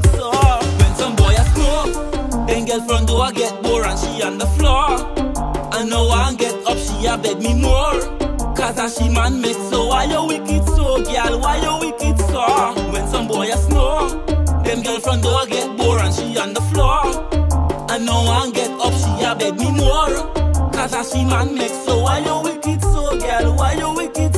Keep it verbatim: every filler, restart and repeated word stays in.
wicked so. When some boy a snow, then girl front door get bored and she on the floor. And now I get up, she a beg me more. Cause a she man make so. Why you wicked so, girl? Why you wicked so? When some boy a snow, them girl front door get bored and she on the floor. And now I get up, she a beg me more. Cause a she man make so. Why you wicked so, girl? Why you wicked